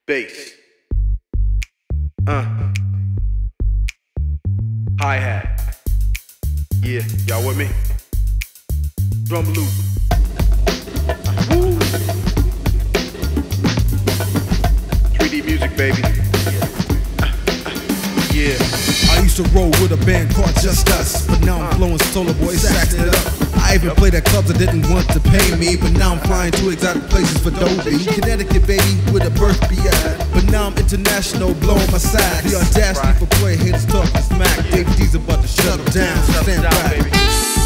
bass, hi-hat, yeah, y'all with me? Drum loop, woo! 3D music, baby, yeah. I used to roll with a band called Just Us, but now I'm flowing solo, boy, saxing it up. I even played at clubs that didn't want to pay me, but now I'm flying to exotic places for Dolby. Connecticut, baby, with a birth be at. But now I'm international, blowing my sax. The audacity for play, haters talking smack. Dave D's about to shut them down, stand back.